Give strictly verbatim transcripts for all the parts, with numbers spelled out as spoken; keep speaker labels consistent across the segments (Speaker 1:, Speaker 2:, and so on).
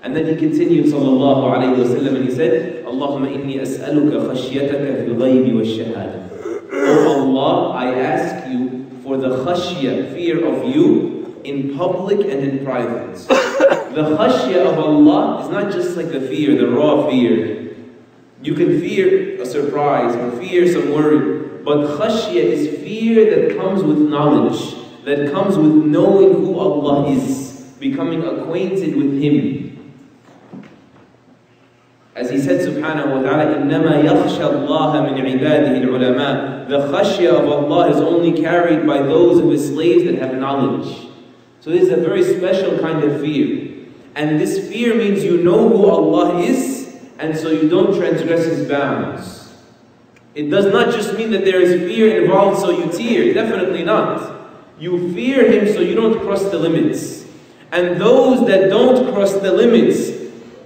Speaker 1: And then he continued sallallahu alayhi wa sallam and he said, Allahumma inni as'aluka khashyataka fil ghaybi wa shahada. Oh Allah, I ask you for the khashya, fear of you, in public and in private. The khashya of Allah is not just like the fear, the raw fear. You can fear a surprise or fear some worry, but khashya is fear that comes with knowledge, that comes with knowing who Allah is, becoming acquainted with Him. As he said subhanahu wa ta'ala, إِنَّمَا يَخْشَى اللَّهَ مِنْ عِبَادِهِ الْعُلَمَاءِ. The khashya of Allah is only carried by those of His slaves that have knowledge. So this is a very special kind of fear. And this fear means you know who Allah is, and so you don't transgress His bounds. It does not just mean that there is fear involved so you tear, definitely not. You fear Him so you don't cross the limits. And those that don't cross the limits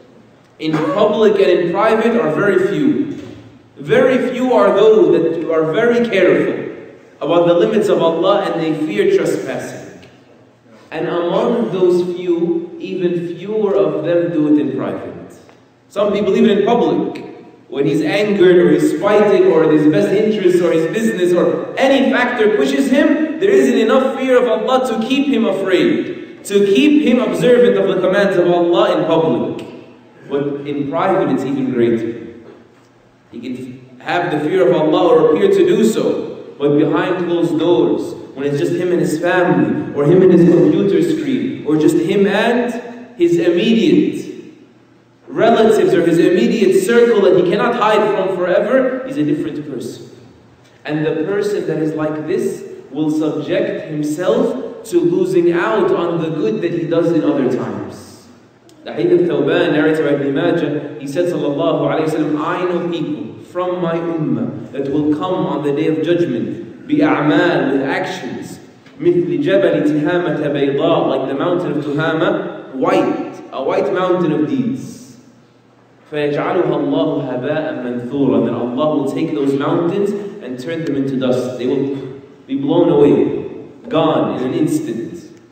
Speaker 1: in public and in private are very few. Very few are those that are very careful about the limits of Allah and they fear trespassing. And among those few, even fewer of them do it in private. Some people even in public, when he's angered or he's fighting or his best interest or his business or any factor pushes him, there isn't enough fear of Allah to keep him afraid, to keep him observant of the commands of Allah in public. But in private it's even greater. He can have the fear of Allah or appear to do so, but behind closed doors, when it's just him and his family, or him and his computer screen, or just him and his immediate relatives or his immediate circle that he cannot hide from forever, he's a different person. And the person that is like this will subject himself to losing out on the good that he does in other times. The hadeeth Thawbaan, narrated by Maajah, he said sallallahu alayhi wa sallam, I know people from my ummah that will come on the day of judgment, bi'a'mal, with actions, مثل جبل تهامة بيضاء, like the mountain of Tihaamah, white, a white mountain of deeds. فَيَجْعَلُهَا اللَّهُ هَبَاءً مَنْثُورًا. Then Allah will take those mountains and turn them into dust. They will be blown away, gone in an instant.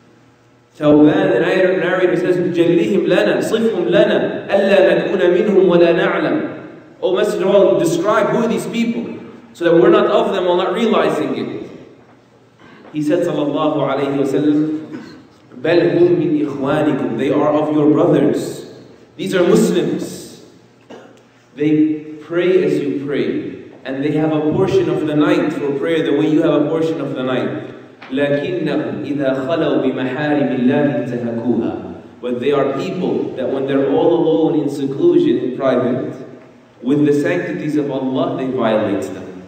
Speaker 1: Thawbaan, the narrator says, جَلِّهِمْ لَنَا صِفْهُمْ لَنَا أَلَّا نَكُونَ مِنْهُمْ وَلَا نَعْلَمْ. O Messenger of Allah, describe who are these people, so that we're not of them while not realizing it. He said, sallallahu alayhi wa sallam, بَلْ هُمْ مِنْ إِخْوَانِكُمْ. They are of your brothers. These are Muslims. They pray as you pray, and they have a portion of the night for prayer the way you have a portion of the night. لَكِنَّهُمْ إِذَا خَلَوْا بِمَحَارِمِ اللَّهِ انْتَهَكُوهَا. But they are people that when they're all alone in seclusion, in private, with the sanctities of Allah, they violate them.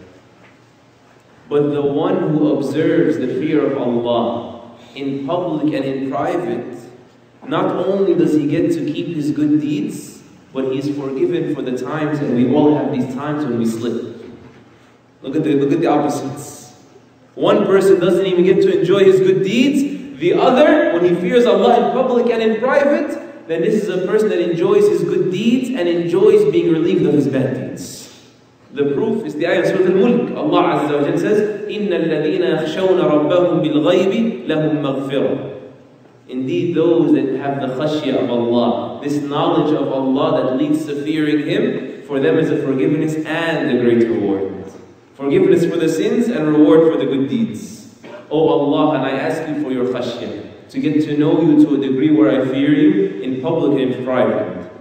Speaker 1: But the one who observes the fear of Allah in public and in private, not only does he get to keep his good deeds, but he is forgiven for the times, and we all have these times when we slip. Look at the, look at the opposites. One person doesn't even get to enjoy his good deeds. The other, when he fears Allah in public and in private, then this is a person that enjoys his good deeds and enjoys being relieved of his bad deeds. The proof is the ayah of Surah Al-Mulk. Allah Azza wa Jalla says, إِنَّ الَّذِينَ يَخْشَوْنَ رَبَّهُمْ بِالْغَيْبِ لَهُمْ مَغْفِرَةٌ. Indeed, those that have the khashya of Allah, this knowledge of Allah that leads to fearing Him, for them is a forgiveness and a great reward. Forgiveness for the sins and reward for the good deeds. O Allah, and I ask you for your khashya, to get to know you to a degree where I fear you in public and in private.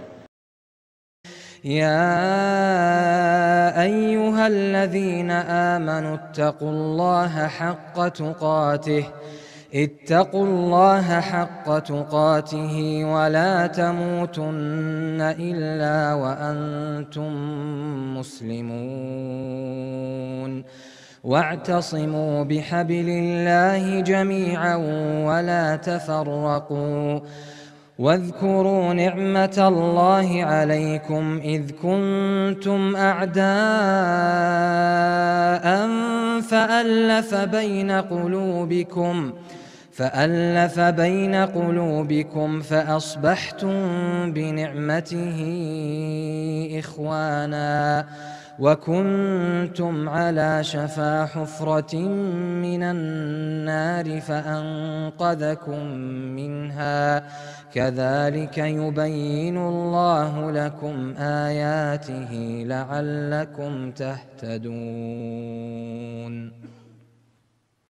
Speaker 2: يا أيها الذين آمنوا اتقوا الله حق تقاته اتقوا الله حق تقاته ولا تموتن إلا وأنتم مسلمون واعتصموا بحبل الله جميعا ولا تفرقوا واذكروا نعمة الله عليكم إذ كنتم أعداء فألف بين قلوبكم فألف بين قلوبكم فأصبحتم بنعمته إخوانا وكنتم على شفا حفرة من النار فأنقذكم منها كذلك يبين الله لكم آياته لعلكم تهتدون.